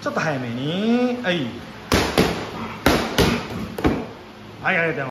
ちょっと早めに。はい、はい、ありがとうございます。